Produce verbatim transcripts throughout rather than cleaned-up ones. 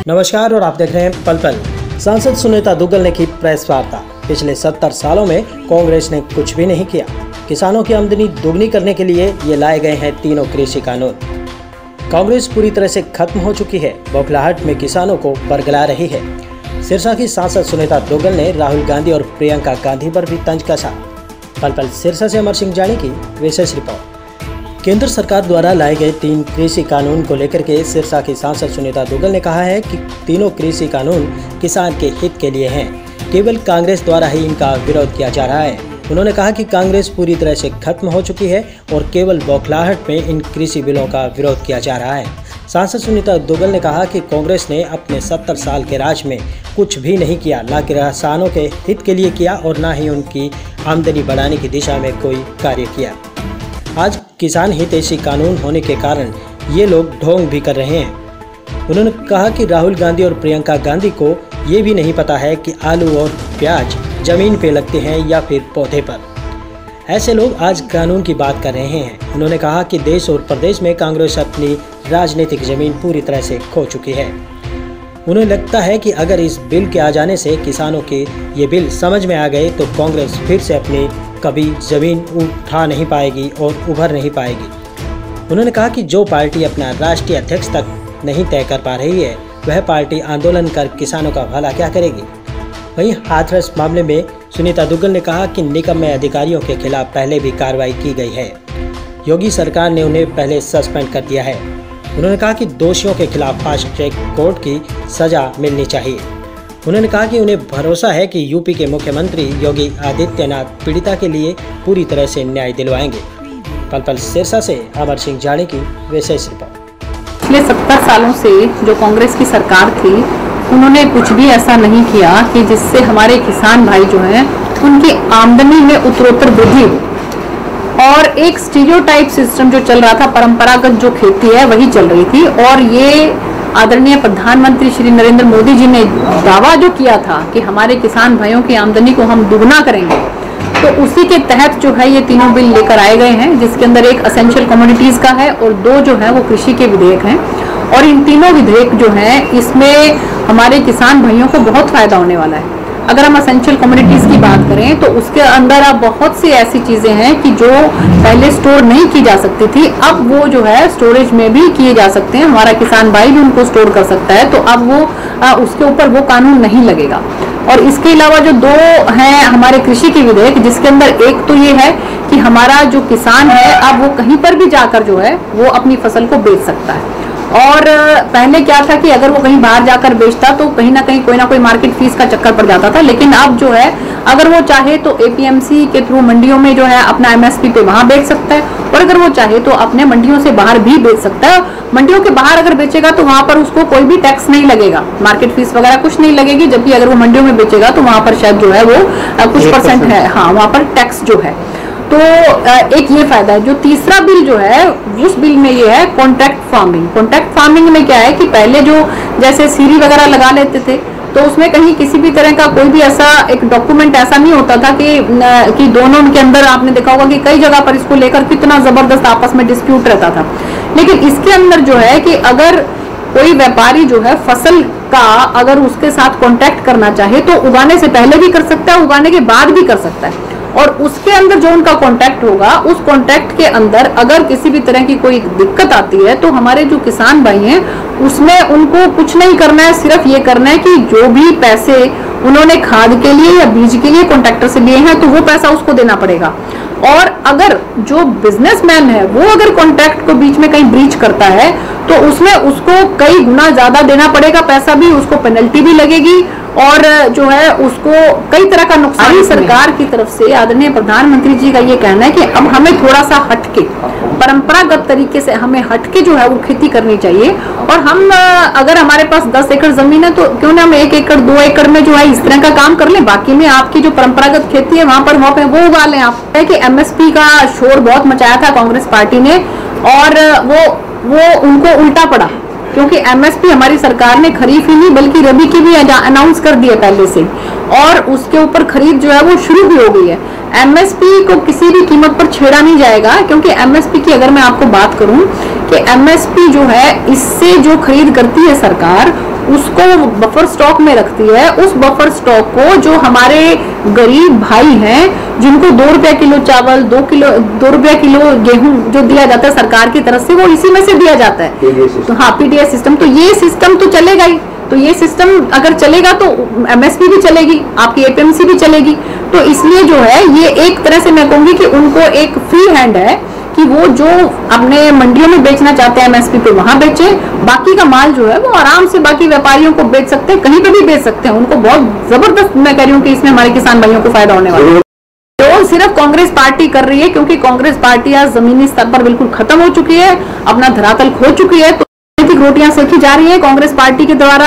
नमस्कार और आप देख रहे हैं पल पल। सांसद सुनीता दुग्गल ने की प्रेस वार्ता। पिछले सत्तर सालों में कांग्रेस ने कुछ भी नहीं किया। किसानों की आमदनी दोगुनी करने के लिए ये लाए गए हैं तीनों कृषि कानून। कांग्रेस पूरी तरह से खत्म हो चुकी है। बौखलाहट में किसानों को बरगला रही है। सिरसा की सांसद सुनीता दुग्गल ने राहुल गांधी और प्रियंका गांधी पर भी तंज कसा। पल पल सिरसा से अमर सिंह जानी की विशेष रिपोर्ट। केंद्र सरकार द्वारा लाए गए तीन कृषि कानून को लेकर के सिरसा की सांसद सुनीता दुग्गल ने कहा है कि तीनों कृषि कानून किसान के हित के लिए हैं। केवल कांग्रेस द्वारा ही इनका विरोध किया जा रहा है। उन्होंने कहा कि कांग्रेस पूरी तरह से खत्म हो चुकी है और केवल बौखलाहट में इन कृषि बिलों का विरोध किया जा रहा है। सांसद सुनीता दुग्गल ने कहा कि कांग्रेस ने अपने सत्तर साल के राज में कुछ भी नहीं किया, न कि किसानों के हित के लिए किया और न ही उनकी आमदनी बढ़ाने की दिशा में कोई कार्य किया। आज किसान हितैषी कानून होने के कारण ये लोग ढोंग भी कर रहे हैं। उन्होंने कहा कि राहुल गांधी और प्रियंका गांधी को ये भी नहीं पता है कि आलू और प्याज जमीन पे लगते हैं या फिर पौधे पर। ऐसे लोग आज कानून की बात कर रहे हैं। उन्होंने कहा कि देश और प्रदेश में कांग्रेस अपनी राजनीतिक जमीन पूरी तरह से खो चुकी है। उन्हें लगता है कि अगर इस बिल के आ जाने से किसानों के ये बिल समझ में आ गए तो कांग्रेस फिर से अपनी कभी जमीन उठा नहीं पाएगी और उभर नहीं पाएगी। उन्होंने कहा कि जो पार्टी अपना राष्ट्रीय अध्यक्ष तक नहीं तय कर पा रही है, वह पार्टी आंदोलन कर किसानों का भला क्या करेगी। वहीं हाथरस मामले में सुनीता दुग्गल ने कहा कि निकम्मे अधिकारियों के खिलाफ पहले भी कार्रवाई की गई है। योगी सरकार ने उन्हें पहले सस्पेंड कर दिया है। उन्होंने कहा कि दोषियों के खिलाफ फास्ट ट्रैक कोर्ट की सजा मिलनी चाहिए। उन्होंने कहा कि उन्हें भरोसा है कि यूपी के मुख्यमंत्री योगी आदित्यनाथ पीड़िता के लिए पूरी तरह से न्याय दिलवाएंगे। पल पल सिरसा से अमर सिंह जानी की विशेष रिपोर्ट। पिछले सत्तर सालों से जो कांग्रेस की सरकार थी, उन्होंने कुछ भी ऐसा नहीं किया कि जिससे हमारे किसान भाई जो हैं उनकी आमदनी में उत्तरोत्तर वृद्धि हो। और एक स्टीरियोटाइप सिस्टम जो चल रहा था, परंपरागत जो खेती है वही चल रही थी। और ये आदरणीय प्रधानमंत्री श्री नरेंद्र मोदी जी ने दावा जो किया था कि हमारे किसान भाइयों की आमदनी को हम दुगना करेंगे, तो उसी के तहत जो है ये तीनों बिल लेकर आए गए हैं, जिसके अंदर एक असेंशियल कमोडिटीज का है और दो जो है वो कृषि के विधेयक हैं। और इन तीनों विधेयक जो हैं इसमें हमारे किसान भाइयों को बहुत फायदा होने वाला है। अगर हम असेंशियल कमोडिटीज की बात करें तो उसके अंदर अब बहुत सी ऐसी चीजें हैं कि जो पहले स्टोर नहीं की जा सकती थी, अब वो जो है स्टोरेज में भी किए जा सकते हैं। हमारा किसान भाई भी उनको स्टोर कर सकता है, तो अब वो आ, उसके ऊपर वो कानून नहीं लगेगा। और इसके अलावा जो दो हैं हमारे कृषि के विधेयक, जिसके अंदर एक तो ये है कि हमारा जो किसान है अब वो कहीं पर भी जाकर जो है वो अपनी फसल को बेच सकता है। और पहले क्या था कि अगर वो कहीं बाहर जाकर बेचता तो कहीं ना कहीं कोई ना कोई मार्केट फीस का चक्कर पड़ जाता था। लेकिन अब जो है अगर वो चाहे तो एपीएमसी के थ्रू मंडियों में जो है अपना एमएसपी पे वहां बेच सकता है, और अगर वो चाहे तो अपने मंडियों से बाहर भी बेच सकता है। मंडियों के बाहर अगर बेचेगा तो वहां पर उसको कोई भी टैक्स नहीं लगेगा, मार्केट फीस वगैरह कुछ नहीं लगेगी। जबकि अगर वो मंडियों में बेचेगा तो वहां पर शायद जो है वो कुछ परसेंट है, हाँ वहां पर टैक्स जो है। तो एक ये फायदा है। जो तीसरा बिल जो है उस बिल में ये है कॉन्ट्रैक्ट फार्मिंग। कॉन्ट्रैक्ट फार्मिंग में क्या है कि पहले जो जैसे सीरी वगैरह लगा लेते थे तो उसमें कहीं किसी भी तरह का कोई भी ऐसा एक डॉक्यूमेंट ऐसा नहीं होता था कि कि दोनों के अंदर, आपने देखा होगा कि कई जगह पर इसको लेकर कितना जबरदस्त आपस में डिस्प्यूट रहता था। लेकिन इसके अंदर जो है कि अगर कोई व्यापारी जो है फसल का अगर उसके साथ कॉन्ट्रैक्ट करना चाहे तो उगाने से पहले भी कर सकता है, उगाने के बाद भी कर सकता है। और उसके अंदर जो उनका कॉन्ट्रैक्ट होगा, उस कॉन्ट्रैक्ट के अंदर अगर किसी भी तरह की कोई दिक्कत आती है तो हमारे जो किसान भाई हैं उसमें उनको कुछ नहीं करना है, सिर्फ ये करना है कि जो भी पैसे उन्होंने खाद के लिए या बीज के लिए कॉन्ट्रैक्टर से लिए हैं तो वो पैसा उसको देना पड़ेगा। और अगर जो बिजनेसमैन है वो अगर कॉन्ट्रैक्ट को बीच में कहीं ब्रीच करता है तो उसमें उसको कई गुना ज्यादा देना पड़ेगा, पैसा भी, उसको पेनल्टी भी लगेगी और जो है उसको कई तरह का नुकसान। सरकार की तरफ से आदरणीय प्रधानमंत्री जी का ये कहना है कि अब हमें थोड़ा सा हटके, परंपरागत तरीके से हमें हटके जो है वो खेती करनी चाहिए। और हम अगर हमारे पास दस एकड़ जमीन है तो क्यों ना हम एक एकड़ दो एकड़ में जो है इस तरह का काम कर लें। बाकी में आपकी जो परंपरागत खेती है वहां पर वहां पे वो उगा लें। आप है कि एमएसपी का शोर बहुत मचाया था कांग्रेस पार्टी ने और वो वो उनको उल्टा पड़ा, क्योंकि एमएसपी हमारी सरकार ने खरीफ ही नहीं बल्कि रबी की भी अनाउंस कर दी है पहले से, और उसके ऊपर खरीद जो है वो शुरू भी हो गई है। एमएसपी को किसी भी कीमत पर छेड़ा नहीं जाएगा, क्योंकि एमएसपी की अगर मैं आपको बात करूं कि एमएसपी जो है इससे जो खरीद करती है सरकार उसको बफर स्टॉक में रखती है। उस बफर स्टॉक को जो हमारे गरीब भाई हैं, जिनको दो रुपया किलो चावल, दो किलो दो रुपया किलो गेहूं जो दिया जाता है सरकार की तरफ से, वो इसी में से दिया जाता है। तो हाँ, पीडीएस सिस्टम, तो ये सिस्टम तो चलेगा ही। तो ये सिस्टम अगर चलेगा तो एमएसपी भी चलेगी, आपकी एपीएमसी भी चलेगी। तो इसलिए जो है ये एक तरह से मैं कहूंगी कि उनको एक फ्री हैंड है कि वो जो अपने मंडियों में बेचना चाहते हैं एमएसपी पे वहां बेचे, बाकी का माल जो है वो आराम से बाकी व्यापारियों को बेच सकते हैं, कहीं पे भी बेच सकते हैं। उनको बहुत जबरदस्त मैं कह रही हूँ कि इसमें हमारे किसान भाइयों को फायदा होने वाला है। तो सिर्फ कांग्रेस पार्टी कर रही है, क्योंकि कांग्रेस पार्टी आज जमीनी स्तर पर बिल्कुल खत्म हो चुकी है, अपना धरातल खो चुकी है। तो रोटियां सेकी जा रही है कांग्रेस पार्टी के द्वारा,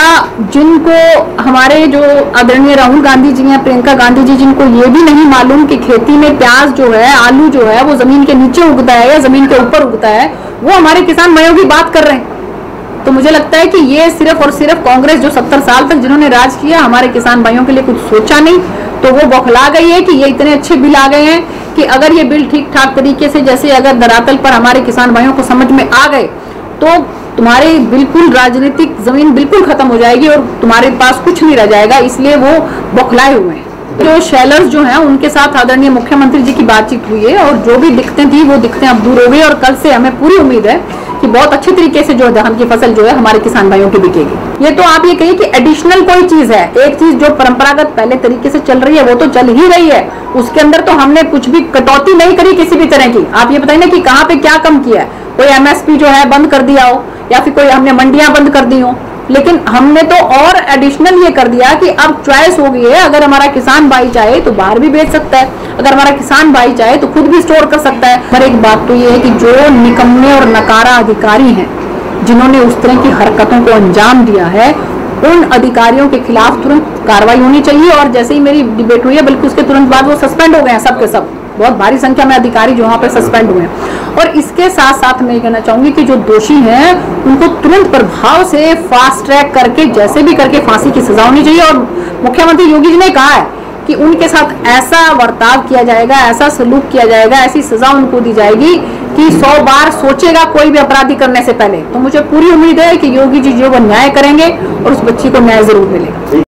जिनको हमारे जो आदरणीय राहुल गांधी जी हैं, प्रियंका गांधी जी, जिनको ये भी नहीं मालूम कि खेती में प्याज जो है, आलू जो है, वो जमीन के नीचे उगता है या जमीन के ऊपर उगता है, वो हमारे किसान भाइयों की बात कर रहे हैं। तो मुझे लगता है कि ये सिर्फ और सिर्फ कांग्रेस जो सत्तर साल तक जिन्होंने राज किया, हमारे किसान भाइयों के लिए कुछ सोचा नहीं, तो वो बौखला गई है कि ये इतने अच्छे बिल आ गए हैं कि अगर ये बिल ठीक ठाक तरीके से, जैसे अगर धरातल पर हमारे किसान भाइयों को समझ में आ गए, तो तुम्हारी बिल्कुल राजनीतिक जमीन बिल्कुल खत्म हो जाएगी और तुम्हारे पास कुछ नहीं रह जाएगा। इसलिए वो बौखलाए हुए हैं। जो शेलर्स जो हैं, उनके साथ आदरणीय मुख्यमंत्री जी की बातचीत हुई है और जो भी दिक्कतें थी वो दिक्कतें अब दूर हो गई और कल से हमें पूरी उम्मीद है कि बहुत अच्छे तरीके से जो धान की फसल जो है हमारे किसान भाइयों की बिकेगी। ये तो आप ये कहिए कि एडिशनल कोई चीज है, एक चीज जो परंपरागत पहले तरीके से चल रही है वो तो चल ही रही है, उसके अंदर तो हमने कुछ भी कटौती नहीं करी किसी भी तरह की। आप ये बताइए ना कि कहाँ पे क्या कम किया है, कोई एमएसपी जो है बंद कर दिया हो या फिर कोई हमने मंडियां बंद कर दी हो, लेकिन हमने तो और एडिशनल ये कर दिया कि अब चॉइस हो गई है। अगर हमारा किसान भाई चाहे तो बाहर भी बेच सकता है, अगर हमारा किसान भाई चाहे तो खुद भी स्टोर कर सकता है। पर एक बात तो ये है कि जो निकम्मे और नकारा अधिकारी हैं, जिन्होंने उस तरह की हरकतों को अंजाम दिया है, उन अधिकारियों के खिलाफ तुरंत कार्रवाई होनी चाहिए। और जैसे ही मेरी डिबेट हुई है, बल्कि उसके तुरंत बाद वो सस्पेंड हो गए हैं, सब के सब, बहुत भारी संख्या में अधिकारी जो वहां पे सस्पेंड हुए हैं। और इसके साथ साथ मैं ये कहना चाहूंगी कि जो दोषी हैं उनको तुरंत प्रभाव से फास्ट ट्रैक करके जैसे भी करके फांसी की सजा होनी चाहिए। और मुख्यमंत्री योगी जी ने कहा है कि उनके साथ ऐसा बर्ताव किया जाएगा, ऐसा सलूक किया जाएगा, ऐसी सजा उनको दी जाएगी कि सौ बार सोचेगा कोई भी अपराधी करने से पहले। तो मुझे पूरी उम्मीद है कि योगी जी जो वो न्याय करेंगे और उस बच्ची को न्याय जरूर मिलेगा।